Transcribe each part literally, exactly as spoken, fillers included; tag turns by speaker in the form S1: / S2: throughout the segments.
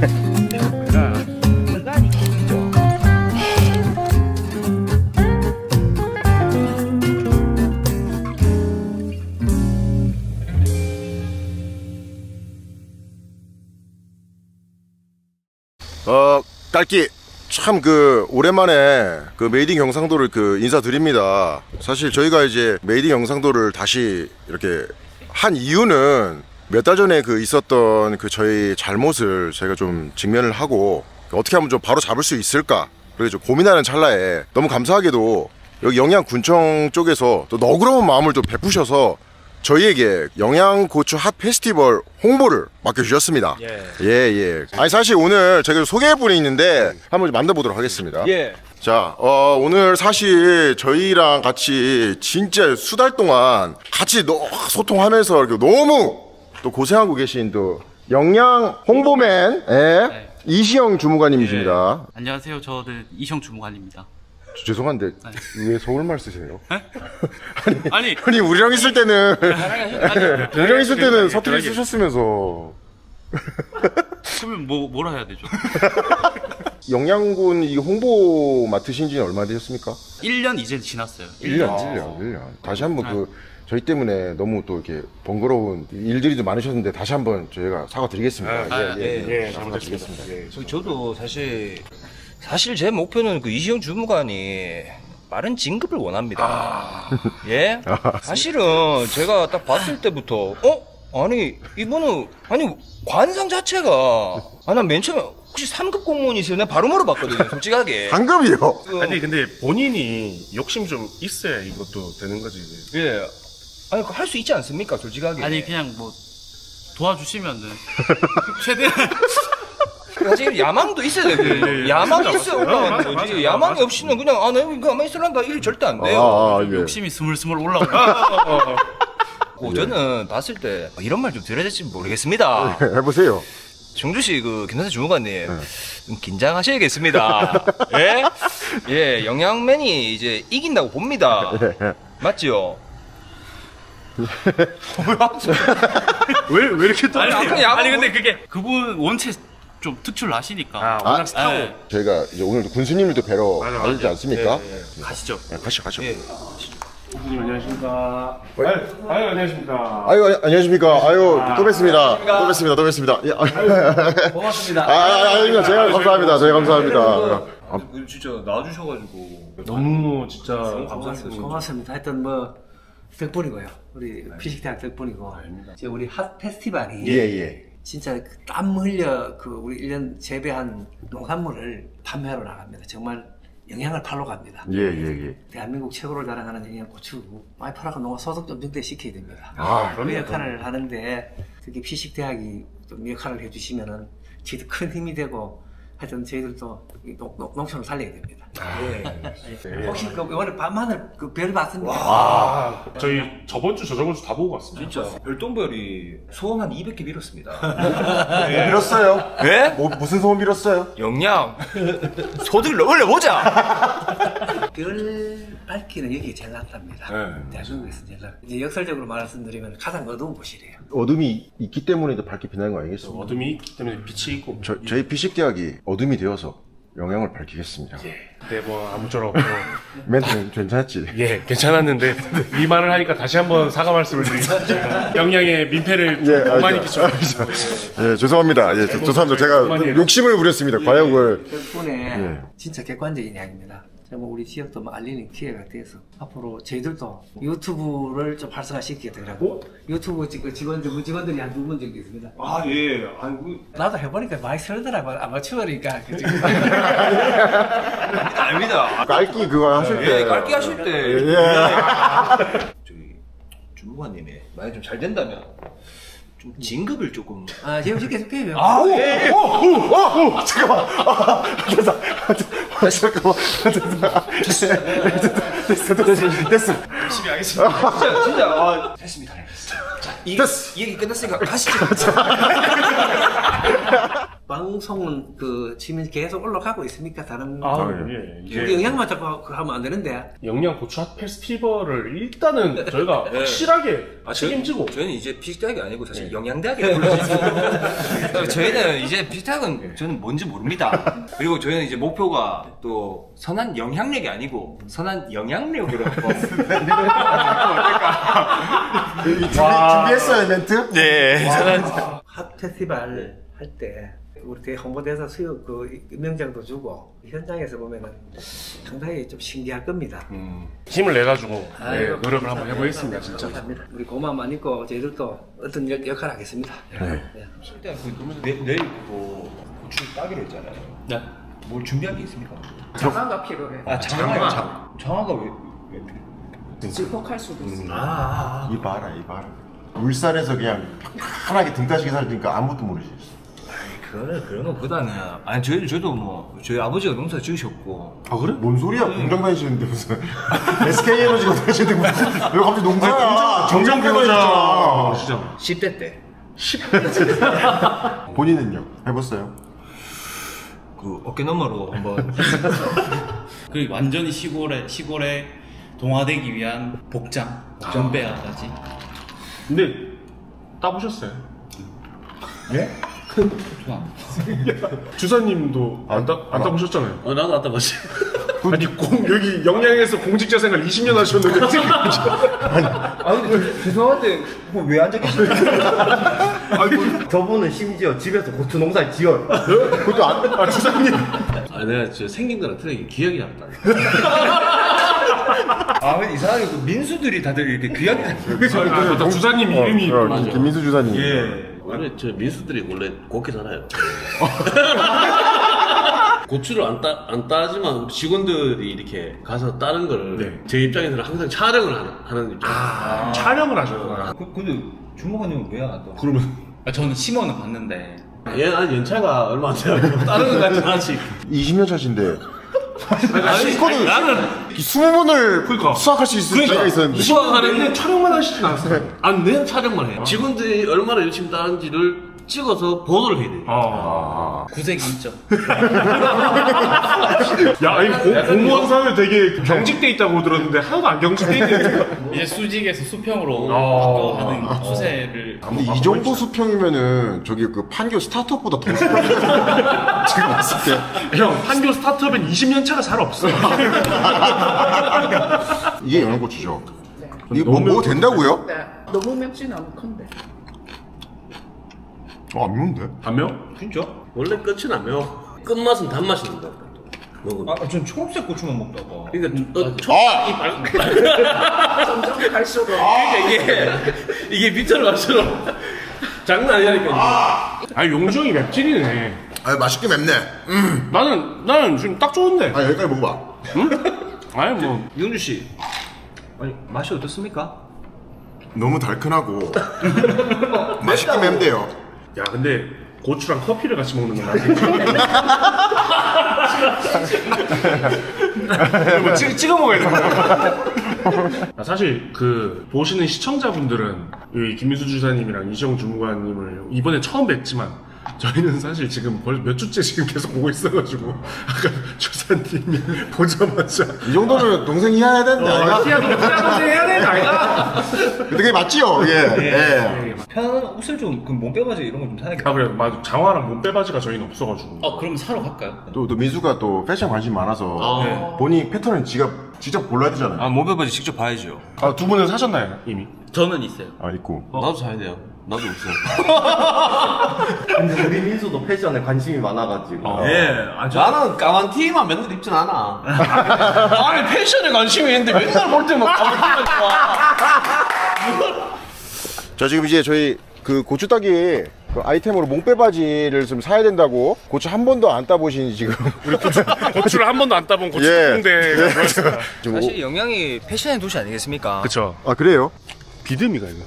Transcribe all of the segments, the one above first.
S1: 어, 깔기 참 그 오랜만에 그 메이드 인 경상도를 그 인사드립니다. 사실 저희가 이제 메이드 인 경상도를 다시 이렇게 한 이유는 몇 달 전에 그 있었던 그 저희 잘못을 저희가 좀 직면을 하고 어떻게 하면 좀 바로 잡을 수 있을까 그래서 좀 고민하는 찰나에 너무 감사하게도 여기 영양군청 쪽에서 또 너그러운 마음을 좀 베푸셔서 저희에게 영양고추 핫 페스티벌 홍보를 맡겨주셨습니다. 예. 예, 예. 아니, 사실 오늘 제가 소개할 분이 있는데 한번 만나보도록 하겠습니다. 예. 자, 어, 오늘 사실 저희랑 같이 진짜 수달 동안 같이 너, 소통하면서 이렇게 너무 또 고생하고 계신 또 영양 홍보맨, 예. 네. 이시영 주무관님이십니다.
S2: 예. 안녕하세요. 저는 이시영 주무관입니다.
S1: 죄송한데 아니. 왜 서울말 쓰세요? 아니,
S2: 아니
S1: 아니 우리랑 있을 때는 우리랑 있을 때는 사투리 쓰셨으면서
S2: 그러면 뭐 뭐라 해야 되죠?
S1: 영양군 이 홍보 맡으신 지는 얼마나 되셨습니까?
S2: 일 년 이제 지났어요.
S1: 일 년, 일 년, 일 년. 다시 한번 아. 그 저희 때문에 너무 또 이렇게 번거로운 일들이 좀 많으셨는데 다시 한번 저희가 사과드리겠습니다.
S3: 아, 예, 예, 예, 예, 사과드리겠습니다. 예. 저도 사실 사실 제 목표는 그 이시영 주무관이 빠른 진급을 원합니다. 아... 예? 사실은 제가 딱 봤을 때부터 어? 아니 이분은 아니 관상 자체가 아 난 맨 처음에 혹시 삼 급 공무원이세요? 내가 바로 물어봤거든요. 솔직하게.
S1: 상급이요?
S3: 그... 아니 근데 본인이 욕심 좀 있어야 이것도 되는 거지.
S1: 예.
S3: 아니 할 수 있지 않습니까? 솔직하게.
S2: 아니 그냥 뭐 도와주시면은 최대한
S3: 사실 야망도 있어야 되고 예, 예, 야망이 있어야 올라가는 거지. 야망이 맞아. 없이는 그냥 아 내가 이거 가만히 있으란다 이게 절대 안 돼요.
S1: 아, 아,
S2: 예. 욕심이 스물스물 올라오고
S3: 어, 저는 봤을 때 이런 말 좀 드려야 될지 모르겠습니다.
S1: 네, 해보세요.
S3: 정주씨 그 김선생 주무관님 네. 좀 긴장하셔야겠습니다. 예? 예, 영양맨이 이제 이긴다고 봅니다. 예. 맞지요?
S2: 왜, 왜 이렇게 또 아니, 아니, 아니 근데 그게 그분 원체 좀 특출나시니까.
S3: 아, 워낙 스타고.
S2: 네.
S1: 저희가 이제 오늘 군수님을 또 뵈러 가지 않습니까?
S2: 네, 네. 가시죠.
S1: 네, 가시죠, 가시죠. 예.
S3: 군수님 안녕하십니까. 아유, 아유 안녕하십니까.
S1: 아유, 안녕하십니까. 아유,
S3: 아,
S1: 또 뵙습니다. 또 뵙습니다. 또 뵙습니다. 예,
S3: 아유, 고맙습니다.
S1: 아, 아, 아닙니다. 제가 감사합니다. 제가 감사합니다.
S3: 아, 진짜 나와주셔가지고 너무 진짜 너무 감사합니다.
S4: 고맙습니다. 하여튼 뭐 덕분이고요. 우리 피식대학 덕분이고. 이제 우리 핫 페스티벌이
S1: 예, 예.
S4: 진짜 땀 흘려 그 우리 일 년 재배한 농산물을 판매하러 나갑니다. 정말 영양을 팔러 갑니다.
S1: 예, 예, 예.
S4: 대한민국 최고를 자랑하는 영양고추 많이 팔아서 농가 소득 좀 증대시켜야 됩니다.
S1: 아,
S4: 그 역할을 하는데 특히 피식대학이 좀 역할을 해주시면은 저희도 큰 힘이 되고 하여튼 저희들도 농, 농, 농촌을 살려야 됩니다.
S3: 아,
S4: 예. 예. 혹시 그 이번에 밤하늘 그 별 봤습니까?
S3: 와,
S5: 저희 저번 주 저저번 주 다 보고 왔습니다.
S3: 진짜 별똥별이 소원 한 이백 개 밀었습니다.
S1: 네. 밀었어요?
S3: 예?
S1: 뭐, 무슨 소원 밀었어요?
S3: 영양 소득을 올려보자.
S4: 별 밝기는 여기 제일 낫답니다. 네. 대한민국에서 제일 낫. 이제 역설적으로 말씀드리면 가장 어두운 곳이래요.
S1: 어둠이 있기 때문에 더 밝게 빛나는 거 아니겠습니까?
S5: 어둠이 있기 때문에 빛이 있고.
S1: 저, 저희 피식대학이 어둠이 되어서 영양을 밝히겠습니다.
S5: 예. 네, 뭐 아무쪼록 뭐.
S1: 멘트는 괜찮았지?
S5: 예, 괜찮았는데 이 말을 하니까 다시 한번 사과 말씀을 드리겠습니다. 영양의 민폐를 좀
S1: 예,
S5: 많이 끼쳐.
S1: 예, 죄송합니다. 예, 죄송합니다. 제가 욕심을 부렸습니다.
S5: 예.
S1: 과욕을.
S4: 덕분에
S1: 예.
S4: 진짜 객관적인 이야기입니다. 정말 우리 지역도 알리는 기회가 돼서 앞으로 저희들도 유튜브를 좀 활성화시키게 되더라고. 유튜브 직원들, 직원들이 한 두 분 정도 있습니다.
S3: 아, 예. 아이고.
S4: 나도 해보니까 많이 설더라고. 아마추어니까.
S3: 아닙니다.
S1: 깔기 그거 하실 때.
S3: 예, 깔기 하실 때.
S1: 예.
S3: 저기, 주무관님이 만약에 좀 잘 된다면 좀 진급을 조금.
S4: 아, 제가 쉽게 해줄게요.
S3: 아, 예.
S1: 오, 오, 오, 오, 잠깐만. 아, 됐어. 잠깐만. 됐어. 됐어. 됐어. 됐어.
S3: 열심히 하겠습니다. 진짜, 진짜. 아, 됐습니다. 자, 이,
S1: 됐어.
S3: 이 얘기 끝났으니까 가시죠.
S4: 방송은 그 지금 계속 올라가고 있습니까? 다른
S5: 아,
S1: 예.
S5: 예.
S4: 우리
S5: 이제
S4: 영양만 자꾸 그거 하면 안 되는데.
S5: 영양 고추 핫 페스티벌을 일단은 저희가 확실하게
S3: 아,
S5: 책임지고
S3: 저희는 이제 피식대학이 아니고 사실 영양대학에 불러주세요. 저희는 이제 피식대학은 저는 뭔지 모릅니다. 그리고 저희는 이제 목표가 또 선한 영향력이 아니고 선한 영향력으로
S1: 준비, 준비했어요 멘트?
S3: 네.
S4: 핫 페스티벌 할 때 우리 대 홍보대사 수요 그 임명장도 주고 현장에서 보면은 상당히 좀 신기할 겁니다.
S5: 힘을 내가지고 네,
S4: 아이고,
S5: 노력을 한번 해보겠습니다 진짜.
S4: 감사합니다. 우리 고마만 있고 저희들도 어떤 역, 역할 하겠습니다.
S1: 네.
S3: 일단 그 내, 내일 그 고추 따기로 했잖아요.
S2: 네.
S3: 뭘 준비한 게 있습니까?
S4: 장화가 필요해.
S3: 아 장화가 장, 장화가 왜? 왜?
S4: 질퍽할 수도 있어.
S3: 아,
S1: 이 봐라 이 봐라. 울산에서 그냥 편하게 등 따시게 살니까 아무것도 모르지.
S3: 그거는 그런 것보다는 아니 저희 저도 뭐 저희 아버지가 농사 지으셨고
S1: 아 그래? 뭔 소리야? 공장 다니시는데 무슨 에스케이에너지가 다니시는데 무슨 왜 갑자기 농사야? 정장 배우자.
S5: 진짜.
S3: 십 대 때
S1: 본인은요? 해봤어요?
S3: 그 어깨 너머로 한번
S2: 그 완전히 시골에 시골에 동화되기 위한 복장, 전배아까지.
S5: 근데 따보셨어요?
S1: 예?
S2: 좋아.
S5: 주사님도 안, 따, 안 따보셨잖아요.
S6: 어, 나도 안 따봤지.
S5: 아니 공, 여기 영양에서 공직자 생활 이십 년 하셨는데
S3: 아 근데 죄송한데 왜 앉아 계시나요?
S7: 저분은 심지어 집에서 고추 농사 지어요.
S1: 그것도 안,
S5: 아 주사님
S6: 아, 내가 저 생긴 거랑 틀리게 기억이 안 나.
S3: 아 근데 이상하게 그 민수들이 다들 이렇게 귀하게
S5: 아, 아, 주사님 이름이
S1: 어, 김민수 주사님.
S6: 예. 원래 저 민수들이 원래 곱게 살아요. 고추를 안 따, 안 따지만 우리 직원들이 이렇게 가서 따는 걸 제
S5: 네.
S6: 입장에서는 항상 촬영을 하는, 하는 입장.
S5: 아, 촬영을 하셨구나.
S3: 그, 근데 주무관님은 왜 안 왔다?
S5: 그러면
S2: 아, 저는 심어는 봤는데
S6: 얘는 아직 연차가 얼마 안 돼요. 다른 건 같진 않지.
S1: 이십 년 차신데
S6: 아니,
S1: 코드
S6: 나는
S1: 이십 문을
S5: 그러니까.
S1: 수학할 수 있을 때가 있었는데
S5: 수학하는데 촬영만 하시진 않았어요.
S6: 안 내는 촬영만 해. 직원들이 얼마나 열심히 따는지를 찍어서 보도를 해야 돼.
S5: 아.
S2: 구색이 있죠.
S5: 야, 아니 공, 공무원 사회 되게 경직돼 있다고 들었는데 하나도 안 경직돼 있는.
S2: 이제 수직에서 수평으로
S5: 어.
S2: 바꿔하는 추세를.
S1: 근데 이 정도 수평이면은 저기 그 판교 스타트업보다 더 수평이 지금 봤을 때
S5: 형, 한교 스타트업엔 이십 년 차가 잘 없어.
S1: 이게 영양고추죠. 이게 뭐, 뭐 된다고요?
S8: 너무 맵진 않건데.
S1: 어, 안 매운데?
S5: 안 매워?
S3: 진짜?
S6: 원래 끝은 안 매워. 끝맛은 단맛이 난다. 먹으면.
S3: 아, 전 초록색 고추만 먹다가.
S6: 그러니까 너 초,
S1: 아!
S8: 점점 갈수록.
S6: 그러니까 이게 이게 밑으로 갈수록 장난 아니라니까.
S5: 아, 용주 형이 맵찔이네.
S1: 아, 맛있게 맵네. 음.
S5: 나는 나는 지금 딱 좋은데.
S1: 아, 여기까지 먹어봐.
S5: 아니 뭐
S3: 윤주 씨, 아니 맛이 어떻습니까?
S1: 너무 달큰하고 맛있게 맵대요.
S5: 야, 근데 고추랑 커피를 같이 먹는 건 나중에. 뭐 찍, 찍어 먹어야 돼. 아, 사실 그 보시는 시청자분들은 이 김민수 주사님이랑 이시영 주무관님을 이번에 처음 뵀지만 저희는 사실 지금 벌써 몇 주째 지금 계속 보고 있어가지고 아까 주사님이 보자마자
S1: 이 정도면 동생 이해해야 되는데, 아이가?
S5: 티아도 티아도 해야 되는 아이가.
S1: 그게 맞지요? 예. 예.
S3: 편한 옷을 좀, 그 몸빼바지 이런 거 좀 사야겠다.
S5: 아 그래, 맞아. 장화랑 몸빼바지가 저희는 없어가지고.
S2: 어, 그럼 사러 갈까요?
S1: 또, 또 민수가 또 패션 관심 많아서
S6: 아.
S1: 본인 패턴은 지가 직접 골라야 되잖아요.
S3: 아, 몸빼바지 직접 봐야죠.
S5: 아, 두 분은 사셨나요 이미?
S2: 저는 있어요.
S1: 아, 있고.
S6: 나도 사야 돼요. 나도 없어.
S7: 근데 우리 민수도 패션에 관심이 많아가지고.
S3: 예, 아, 저,
S6: 나는 까만 티만 맨날 입진 않아.
S3: 아니, 패션에 관심이 있는데 맨날 볼 때만 까만 티만 입고.
S1: 자, 지금 이제 저희 그 고추 따기 그 아이템으로 몽빼바지를 좀 사야 된다고 고추 한 번도 안 따보신 지금 우리 고추
S5: 고추를 한 번도 안 따본 고추
S1: 예.
S5: 콩대.
S3: 사실 영양이 패션의 도시 아니겠습니까?
S5: 그쵸.
S1: 아, 그래요?
S5: 비듬이가 이거.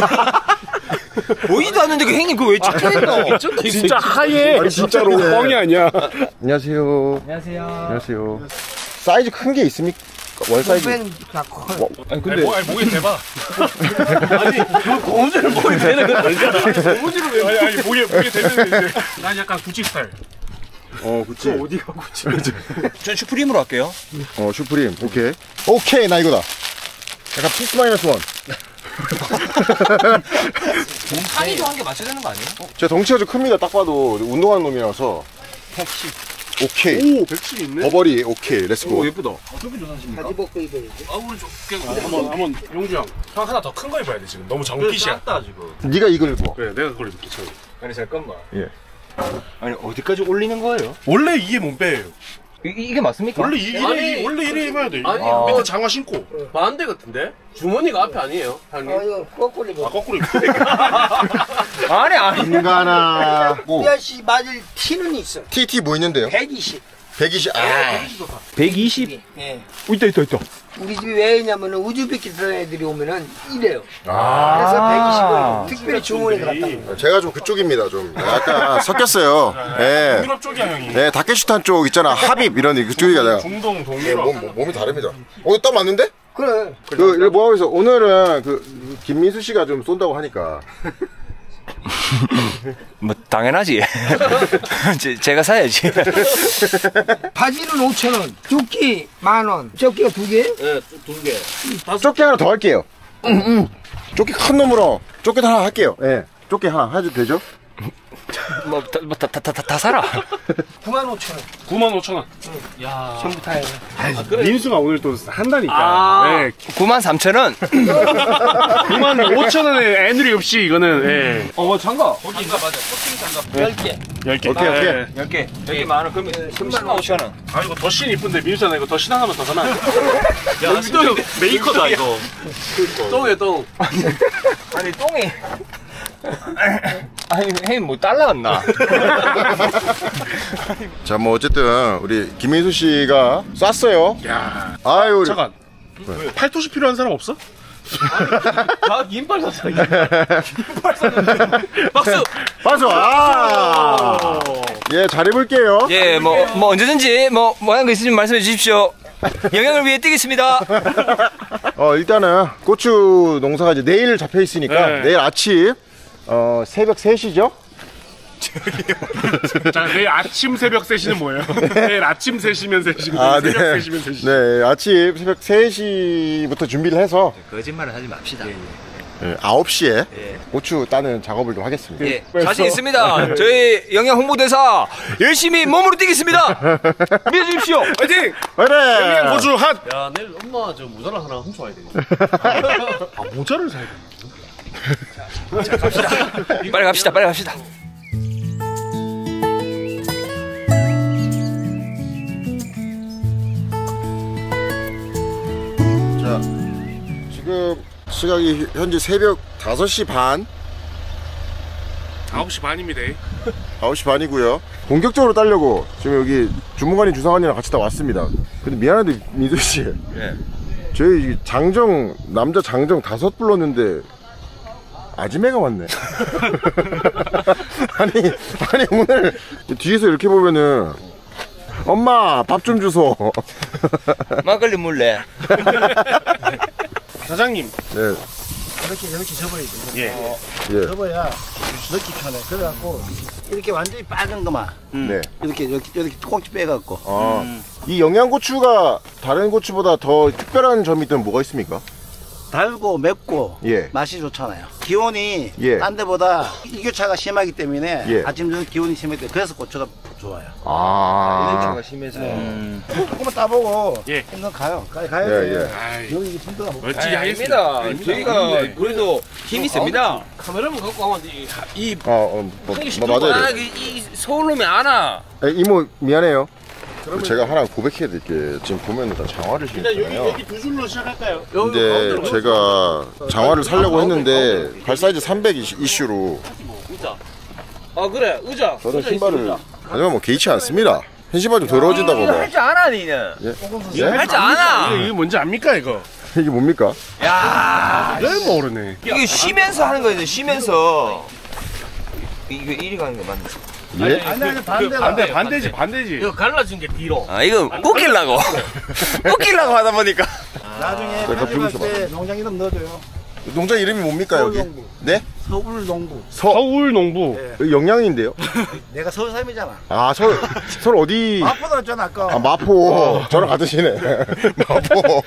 S3: 보이도 않는데 그 형님 그거 왜 찍혀있노?
S5: 진짜 하얘.
S1: 아니, 진짜로.
S5: 뻥이 아니야.
S1: 안녕하세요.
S4: 안녕하세요.
S1: 안녕하세요. 사이즈 큰 게 있습니까? 원 사이즈.
S5: 아니 근데 아니, 목에 대봐.
S6: 아니 고무줄을 목에 대는 건 아니잖아.
S5: 고무줄을 왜? 아니 아니 목에 목에 대는 이제. 난 약간 구찌 스타일.
S1: 어, 구찌.
S5: 어디가 구찌?
S3: 전 슈프림으로 할게요.
S1: 어, 슈프림. 오케이. 오케이, 나 이거다. 약간 플러스 마이너스 원.
S3: 사이즈 한 개 맞춰야 되는 거 아니에요?
S1: 제 덩치가 좀 큽니다. 딱 봐도 운동하는 놈이라서.
S3: 백십.
S1: 오케이.
S5: 오 백십 있네.
S1: 버버리. 오케이. 렛츠고.
S5: 오 예쁘다.
S8: 바지 벗고 입어야지.
S5: 아 우리 좀 한번 한번 용주 형. 형 하나 더 큰 거 입어야 돼 지금. 너무 정핏이야.
S6: 작다 지금.
S1: 네가 이걸 입어.
S5: 그래 내가 그걸 입을게 처음.
S3: 아니 잠깐만.
S1: 예.
S3: 아니 어디까지 올리는 거예요?
S5: 원래 이게 몸빼예요.
S3: 이, 이게 맞습니까?
S5: 원래 이 이래
S6: 아니,
S5: 원래 이래 입어야 돼.
S6: 아니,
S5: 아. 밑에
S6: 어.
S5: 장화 신고.
S6: 반대 같은데? 주머니가 앞에 아니에요? 형님?
S8: 아 이거 거꾸로 입어.
S5: 아 거꾸로 입고.
S3: 아니 아니.
S1: 인간아. 오.
S8: 삐아씨 맞을 티는 있어.
S1: 티티 뭐 있는데요?
S8: 백이십.
S1: 백이십. 아.
S3: 백이십.
S8: 예.
S3: 어, 있다 있다 있다.
S8: 우리 집이 왜 했냐면은 우즈베키스탄 애들이 오면은 이래요.
S1: 아.
S8: 그래서 백이십을 특별히 주문해서 갖다 놓은
S1: 제가 좀 그쪽입니다. 좀 약간 섞였어요. 예.
S5: 유럽 쪽이야 형이.
S1: 네, 다케슈탄 쪽 있잖아. 하빕 이런 그쪽이가 내가.
S5: 중동
S1: 네,
S5: 동유럽.
S1: 몸, 몸, 몸이 다릅니다. 어, 딱 맞는데?
S8: 그래.
S1: 그, 이거 뭐 하고 있어? 오늘은 그, 김민수 씨가 좀 쏜다고 하니까.
S3: 뭐 당연하지. 제, 제가 사야지.
S8: 바지는 오천 원, 조끼 만 원. 조끼가 두 개?
S6: 네, 두 개.
S1: 조끼 하나 더 할게요. 조끼 큰 놈으로 조끼 하나 할게요. 예. 네. 조끼 하나 해도 되죠?
S3: 뭐다 다 다 다 사라.
S8: 구만 오천 원.
S5: 구만 오천 원.
S6: 야.
S8: 전부 다 해.
S5: 아, 그래. 민수가 오늘 또 한다니까.
S6: 아.
S5: 네.
S3: 구만 삼천 원.
S5: 구만 오천 원에 애누리 없이 이거는. 예.
S3: 어, 뭐 장갑. 장갑 맞아. 코팅 장갑. 열 개.
S5: 열 개.
S1: 오케이, 오케이.
S5: 예.
S3: 열 개. 열 개 만 원. 그러면 십만 오천 원.
S5: 아 이거 더신 이쁜데 민수야 나 이거 더신 하나만 더 사나?
S6: 야, 진짜 메이커다 이거. 똥이야 똥.
S3: 아니 똥이. 아니 형님 뭐 달라갔나?
S1: 자, 뭐 어쨌든 우리 김민수 씨가 쐈어요.
S5: 야.
S1: 아유,
S5: 잠깐. 팔토시 필요한 사람 없어?
S6: 나 긴팔 샀어. 긴팔 샀는데. 박수.
S1: 박수. 아. 예, 잘 입을게요.
S3: 예, 뭐 뭐 언제든지 뭐 뭐하는 거 있으면 말씀해 주십시오. 영양을 위해 뛰겠습니다.
S1: 어, 일단은 고추 농사가 이제 내일 잡혀 있으니까
S5: 네.
S1: 내일 아침 어, 새벽 세 시죠?
S5: 자, 내일 아침 새벽 세 시는 뭐예요? 내일 아침 세 시면 세 시고
S1: 아,
S5: 새벽
S1: 네.
S5: 세 시면 세 시.
S1: 네, 아침 새벽 세 시부터 준비를 해서
S3: 거짓말을 하지 맙시다.
S1: 예, 아홉 시에 고추 따는 작업을 좀 하겠습니다.
S3: 예, 자신 있습니다. 저희 영양 홍보대사 열심히 몸으로 뛰겠습니다. 믿어주십시오. 화이팅!
S1: 그래!
S5: 고추 핫!
S6: 야, 내일 엄마 저 모자를 하나 훔쳐와야 되겠네.
S5: 아, 모자를 사야 돼.
S3: 빨리 갑시다. 빨리 갑시다.
S1: 자, 지금 시각이 현재 새벽 다섯 시 반,
S5: 아홉 시 반입니다.
S1: 아홉 시 반이고요. 본격적으로 따려고 지금 여기 주무관이 주상관이랑 같이 다 왔습니다. 근데 미안한데 민수 씨,
S3: 예.
S1: 저희 장정 남자 장정 다섯 불렀는데 아지매가 왔네. 아니 아니 오늘 뒤에서 이렇게 보면은 엄마 밥 좀 주소.
S3: 막걸리 물래.
S5: 사장님.
S1: 네.
S9: 이렇게 이렇게 접어야 돼.
S5: 예.
S1: 예.
S9: 접어야 넣기 편해. 그래갖고 이렇게 완전히 빨간 거만
S1: 네.
S9: 이렇게 이렇게 이렇게 꽁치 빼갖고.
S1: 아, 이 영양고추가 다른 고추보다 더 특별한 점이 있다면 뭐가 있습니까?
S9: 달고 맵고
S1: 예.
S9: 맛이 좋잖아요. 기온이
S1: 예.
S9: 딴 데보다 일교차가 심하기 때문에
S1: 예.
S9: 아침 저녁 기온이 심하기 때문에 그래서 고추가 좋아요.
S1: 아.
S3: 일교차가 심해서. 음.
S9: 조금만 따보고
S5: 예.
S9: 힘든 가요. 가 가요.
S1: 예, 예.
S5: 아이,
S9: 여기 이게 힘들어.
S5: 멀찌 하겠습니다.
S3: 아닙니다. 저희가 그래도 힘이 셉니다.
S6: 카메라만 갖고 가면 이, 이
S1: 아, 어, 뭐, 뭐 맞아요.
S3: 아, 이, 이 서울놈이 안 와.
S1: 에, 이모 미안해요. 제가 하나 고백해야 될 게 지금 보면 다 장화를
S5: 일단 여기
S1: 신었잖아요.
S5: 여기 두 줄로 시작할까요?
S1: 근데 제가 장화를 사려고 했는데 발 사이즈 삼백 이슈로
S6: 아 그래 의자.
S1: 저는 신발을 하지만 뭐 개의치 않습니다. 흰 신발 좀 더러워진다고 뭐.
S3: 할 줄 알아, 니는.
S1: 예?
S3: 예? 할 줄 아나.
S5: 이게 뭔지 압니까 이거?
S1: 이게 뭡니까?
S3: 야,
S5: 왜 모르네.
S3: 이게 쉬면서 하는 거지, 쉬면서. 이거 이리 가는 거 맞네.
S1: 예?
S9: 아니 아니 반대다.
S5: 반대 반대지 반대지.
S6: 이거 갈라진 게 뒤로.
S3: 아 이거 웃기려고 웃기려고 하다 보니까
S9: 나중에
S1: 그러니까
S9: 편집할
S1: 비밀
S9: 때 농장 이름 넣어줘요.
S1: 농장 이름이 뭡니까 여기?
S9: 서울농부.
S1: 네?
S9: 서울농부.
S1: 서
S5: 서울 농부.
S9: 예.
S1: 영양인데요?
S9: 내가 서울 사람이잖아.
S1: 아 서울 서울 어디?
S9: 마포 들었잖아 아까.
S1: 아 마포 저랑 같으시네. 마포.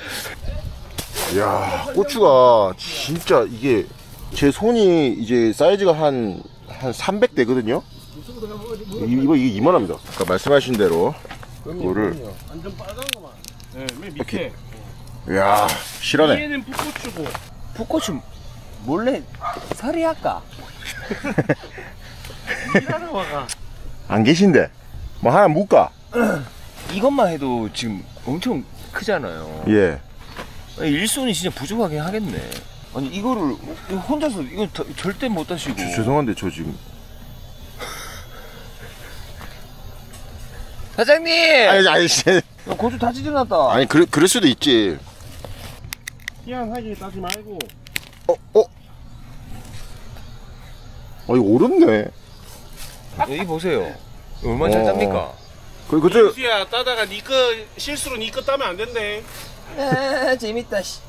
S1: 야 고추가 진짜 이게 제 손이 이제 사이즈가 한 한 삼백 대거든요. 이거 이게 이만합니다. 아까 말씀하신 대로 이거를
S6: 완전 빨간 거만.
S5: 네, 맨 밑에.
S1: 야 실하네.
S5: 위에는 풋고추고.
S3: 풋고추 몰래 살이할까?
S1: 안 계신데 뭐 하나 묵까?
S3: 이것만 해도 지금 엄청 크잖아요.
S1: 예.
S3: 아니, 일손이 진짜 부족하긴 하겠네. 아니 이거를 이거 혼자서 이거 더- 절대 못 하시고.
S1: 저, 죄송한데 저 지금
S3: 사장님!
S1: 아니 아니 씨.
S3: 고추 다 찢어놨다.
S1: 아니 그럴 그럴 수도 있지.
S5: 희한하게 따지 말고.
S1: 어 어. 어 이거 어렵네.
S3: 여기 보세요. 얼마나 잘
S1: 어.
S3: 짭니까?
S1: 그 그저
S5: 수야 따다가 니꺼 실수로 니꺼 따면 안 된대.
S3: 아 재밌다 씨.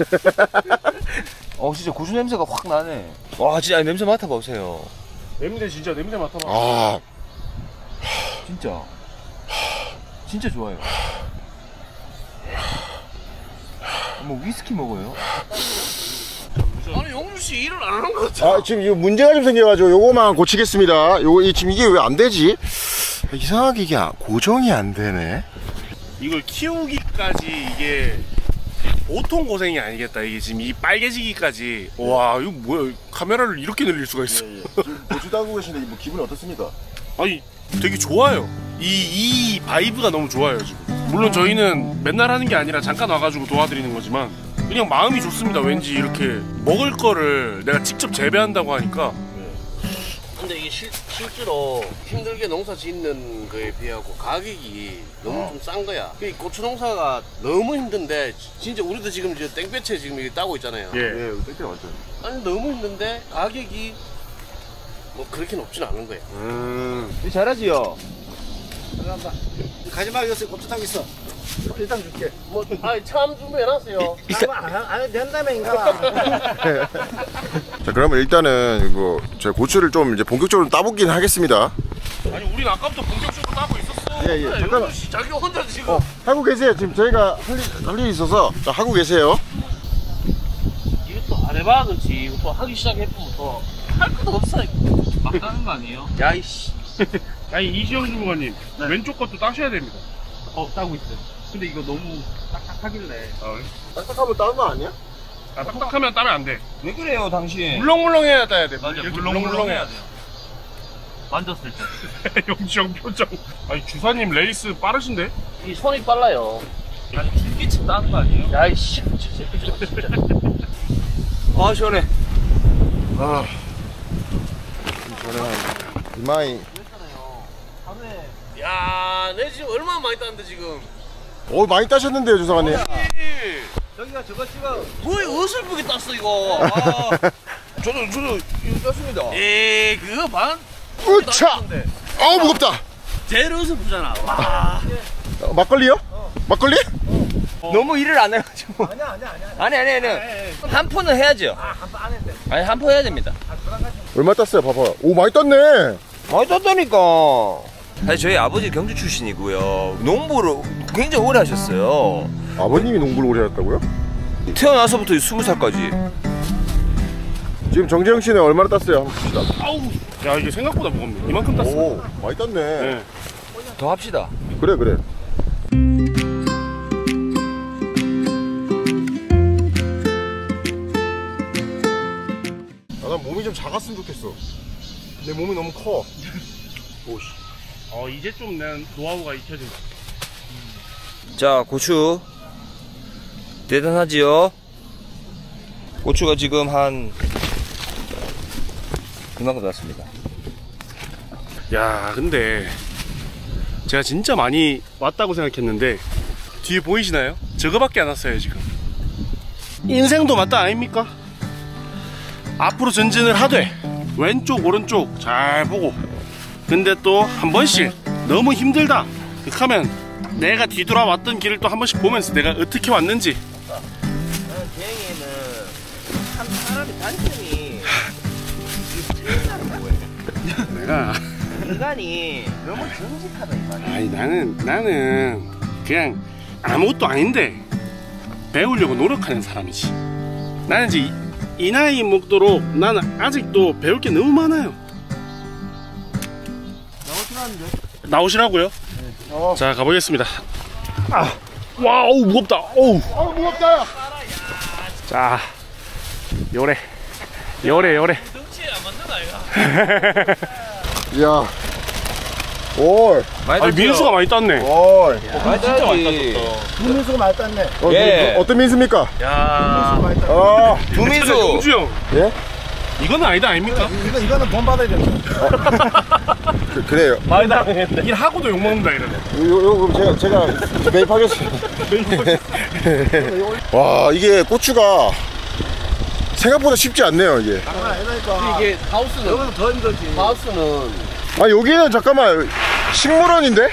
S3: 어 진짜 고추 냄새가 확 나네. 와 진짜 냄새 맡아보세요.
S5: 냄새 진짜 냄새 맡아봐.
S1: 아
S3: 진짜 진짜 좋아요. 뭐 위스키 먹어요?
S6: 아니 용주 씨 일을 안 하는 거 같아.
S1: 아, 지금 이거 문제가 좀 생겨가지고 요거만 고치겠습니다. 요거 이- 지금 이게 왜 안 되지? 이상하게 이게 아- 고정이 안 되네.
S5: 이걸 키우기까지 이게 보통 고생이 아니겠다. 이게 지금 이 빨개지기까지. 와 이거 뭐야? 카메라를 이렇게 늘릴 수가 있어.
S1: 지금 고추 따고 계신데 뭐 기분이 어떻습니까?
S5: 아니 되게 좋아요. 이, 이 바이브가 너무 좋아요 지금. 물론 저희는 맨날 하는 게 아니라 잠깐 와가지고 도와드리는 거지만 그냥 마음이 좋습니다. 왠지 이렇게 먹을 거를 내가 직접 재배한다고 하니까.
S6: 근데 이게 실, 실제로 힘들게 농사 짓는 거에 비하고 가격이 너무 좀 싼 거야. 이 고추 농사가 너무 힘든데 진짜 우리도 지금 이제 땡볕에 지금 이렇게 따고 있잖아요.
S5: 예.
S1: 예, 땡땡 맞죠.
S6: 아니 너무 힘든데 가격이 뭐 그렇게 높진 않은 거야.
S1: 음,
S3: 잘하지요?
S9: 감사합니다. 가지마 이거 고추 타고 있어. 일단 줄게.
S6: 뭐 아니 참 준비해놨어요.
S9: 안, 안 해도 된다며 인가.
S1: 자 그러면 일단은 이거 제가 고추를 좀 이제 본격적으로 따보긴 하겠습니다.
S5: 아니 우린 아까부터 본격적으로 따고 있었어.
S1: 예, 예. 잠깐만.
S6: 용주 씨 자기 혼자 지금
S1: 어, 하고 계세요. 지금 저희가 할, 일- 할 일이 있어서 자, 하고 계세요.
S6: 이것도 안 해봐 그렇지. 이것도 하기 시작했으면 또 할 것도 없어.
S2: 막 따는 거 아니에요?
S3: 야이씨.
S5: 아니 이시영 주무관님 왼쪽 것도 따셔야 됩니다.
S2: 어, 따고 있어요. 근데 이거 너무 딱딱하길래.
S1: 딱딱하면 따는 거 아니야?
S5: 아, 딱딱하면 따면 안 돼.
S3: 왜 그래요 당신?
S5: 물렁물렁해야 따야 돼.
S2: 맞아,
S5: 이렇게
S2: 물렁물렁해야 돼요. 만졌을 때.
S5: 영지형 표정. 아니 주사님 레이스 빠르신데?
S6: 이 손이 빨라요.
S2: 아니, 줄기침 따는 거 아니에요?
S6: 야이씨 진짜.
S3: 아 시원해.
S1: 아, 저는 이마이.
S6: 야, 내 지금 얼마나 많이 땄는데 지금.
S1: 어 많이 따셨는데요, 조상님.
S9: 저기가 저거 찍어.
S6: 뭐 어설프게 땄어 이거. 아,
S3: 저도 저도 이거 땄습니다.
S6: 에이 그거 반.
S1: 으차! 어우 무겁다.
S6: 제일 어설프잖아. 와.
S1: 어, 막걸리요? 막걸리?
S3: 너무 일을 안 해가지고.
S9: 아니야 아니야 아니야.
S3: 아니 아니 아니. 한 푼은 해야죠.
S9: 한번 안 했대.
S3: 아니 한 푼 해야 됩니다.
S1: 얼마 땄어요? 봐봐. 오 많이 땄네.
S3: 많이 땄다니까. 사실 저희 아버지 경주 출신이고요. 농부를 굉장히 오래 하셨어요.
S1: 아버님이 농부를 오래 했다고요?
S3: 태어나서부터 스무 살까지.
S1: 지금 정재영 씨는 얼마나 땄어요? 한번 봅시다.
S5: 아우. 야 이게 생각보다 무겁네. 이만큼 땄어.
S1: 오 많이 땄네.
S5: 네.
S3: 더 합시다.
S1: 그래 그래. 아, 난 몸이 좀 작았으면 좋겠어. 내 몸이 너무 커. 오씨.
S5: 어 이제 좀 난 노하우가 익혀진다.
S3: 자 고추 대단하지요. 고추가 지금 한 이만큼 났습니다.
S5: 야 근데 제가 진짜 많이 왔다고 생각했는데 뒤에 보이시나요? 저거밖에 안 왔어요 지금. 인생도 맞다 아닙니까? 앞으로 전진을 하되 왼쪽 오른쪽 잘 보고 근데 또 한 번씩 너무 힘들다 하면 내가 뒤돌아왔던 길을 또 한 번씩 보면서 내가 어떻게 왔는지.
S3: 나는 비행에는 참 사람이 단점이
S5: 내가
S3: 인간이 너무 정직하다 이 말이야.
S5: 아니 나는 나는 그냥 아무것도 아닌데 배우려고 노력하는 사람이지. 나는 이제 이, 이 나이 먹도록 나는 아직도 배울 게 너무 많아요.
S9: 나오시라는데?
S5: 나오시라고요?
S9: 네. 어.
S5: 자 가보겠습니다. 아, 와우 무겁다. 오우.
S9: 어 무겁다.
S5: 자 요래 요래 요래.
S2: 덩치에 안 맞는 아이가.
S1: 이야. 올.
S5: 아니 민수가 많이 땄네.
S1: 올.
S3: 많이 따지.
S9: 김민수가 많이 땄네.
S1: 어,
S3: 예.
S1: 그, 어떤 민수입니까?
S5: 야.
S9: 많이 땄네.
S1: 아,
S3: 두민수.
S5: 영주 형.
S1: 예?
S5: 이거는 아니다 아닙니까?
S9: 이거 이거는 본 받아야 돼.
S1: 그, 그래요.
S5: 많이 당했네. 일 하고도 욕 먹는다 이러네.
S1: 요, 요, 그럼 제가, 제가 매입하겠습니다. 와, 이게 고추가 생각보다 쉽지 않네요, 이게.
S9: 장난 아니라니까.
S6: 이게 하우스는
S9: 여기는 더 힘들지.
S6: 하우스는
S1: 아, 여기는 잠깐만, 식물원인데?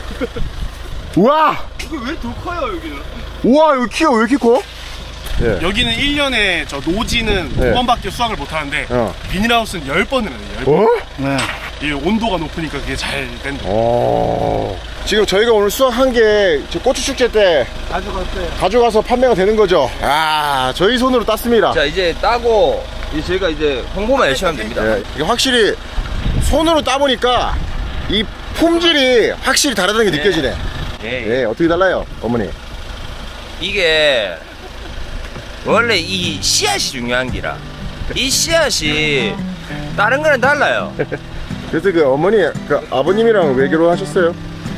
S1: 우와!
S5: 이게 왜 더 커요 여기는?
S1: 우와, 여기 키가 왜 이렇게 커? 예.
S5: 여기는 일 년에 저 노지는
S1: 네.
S5: 두 번밖에 수확을 못 하는데
S1: 어.
S5: 비닐하우스는 열 번을 해요. 열 번.
S1: 어?
S9: 네.
S5: 이 온도가 높으니까 그게 잘 된다.
S1: 어. 지금 저희가 오늘 수확한 게 저 고추 축제 때
S9: 가져갔어요.
S1: 가져가서 판매가 되는 거죠. 아, 저희 손으로 땄습니다.
S3: 자 이제 따고 이제 저희가 이제 홍보만 열심히 하면 됩니다.
S1: 예, 이게 확실히 손으로 따보니까 이 품질이 확실히 다르다는 게 느껴지네.
S3: 예,
S1: 예, 어떻게 달라요, 어머니?
S3: 이게 원래 이 씨앗이 중요한 기라. 이 씨앗이 다른 거는 달라요.
S1: 그래서 그 어머니, 그 아버님이랑 왜 결혼하셨어요?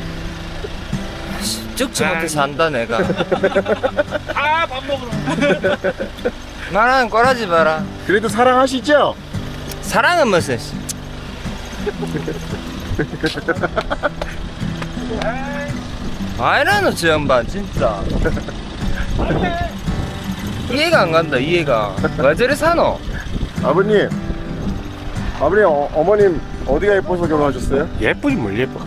S3: 적지 못해 산다 내가.
S5: 아 밥 먹으러.
S3: 말하는 꼬라지 마라.
S1: 그래도 사랑하시죠?
S3: 사랑은 무슨 아이라노 저 양반 진짜 이해가 안 간다. 이해가 왜 저리 사노?
S1: 아버님, 아버님, 어, 어머님 어디가 예뻐서 결혼하셨어요?
S5: 예쁘긴 뭘 예뻐.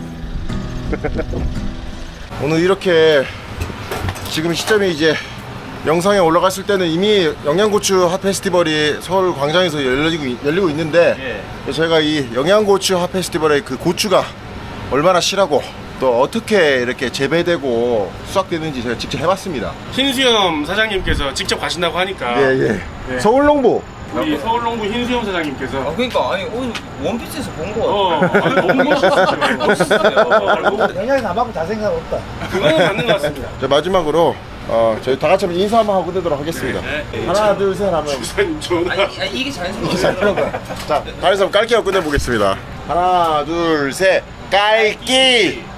S1: 오늘 이렇게 지금 시점이 이제 영상에 올라갔을 때는 이미 영양고추 핫 페스티벌이 서울 광장에서 열리고, 열리고 있는데
S3: 예.
S1: 제가 이 영양고추 핫 페스티벌의 그 고추가 얼마나 실하고 또 어떻게 이렇게 재배되고 수확되는지 제가 직접 해봤습니다.
S5: 흰수염 사장님께서 직접 가신다고 하니까
S1: 예, 예. 서울농부
S5: 우리 서울농구 흰수염 사장님께서
S3: 아 그러니까 아니 오늘 원피스에서 본 거
S5: 어
S3: 같아.
S5: 아니, 너무 멋있었어요. 멋있었어요.
S9: 굉장히 나하고 잘생각 없다.
S5: 그거는 맞는 것 같습니다.
S1: 자, 마지막으로 어, 저희 다 같이 한번 인사 한번 하고 끝내도록 하겠습니다.
S5: 네.
S1: 하나, 둘, 셋 하면
S5: 주사님 전화.
S3: 아니, 아니 이게 자연스러워.
S1: 자, 다리에서 깔기 하고 끝내보겠습니다. 하나, 둘, 셋, 깔기!